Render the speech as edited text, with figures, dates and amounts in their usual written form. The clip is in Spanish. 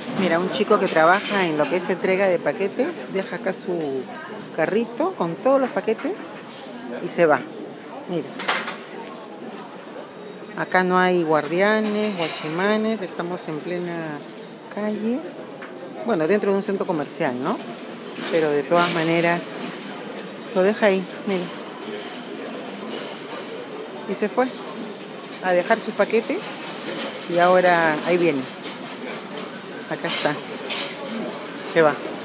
Mira, un chico que trabaja en lo que es entrega de paquetes, deja acá su carrito con todos los paquetes y se va. Mira, acá no hay guardianes, guachimanes, estamos en plena calle. Bueno, dentro de un centro comercial, ¿no? Pero de todas maneras, lo deja ahí, mira. Y se fue a dejar sus paquetes y ahora ahí viene. Acá está. Se va.